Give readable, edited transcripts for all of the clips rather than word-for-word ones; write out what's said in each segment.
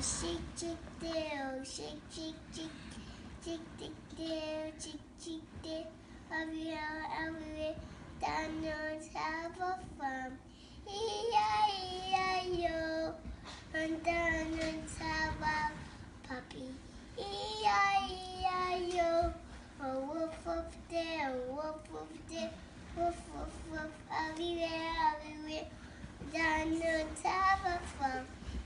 Shake, shake, tail, shake, shake, shake, shake, shake, tail, shake, shake, tail. Everywhere, everywhere, downloads have a farm. E-I-E-I-O, and downloads have a puppy. E-I-E-I-O, a woof, woof, tail, woof, woof, tail, woof, woof, woof. Everywhere, everywhere, downloads have a farm.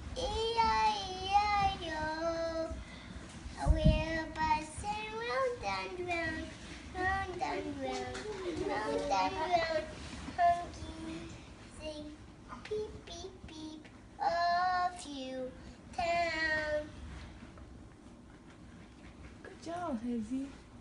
E-I-E-I-O. We're passing round and round, round and round, round and round. Honky, sing, beep, beep, beep, off you town. Good job, Hazy.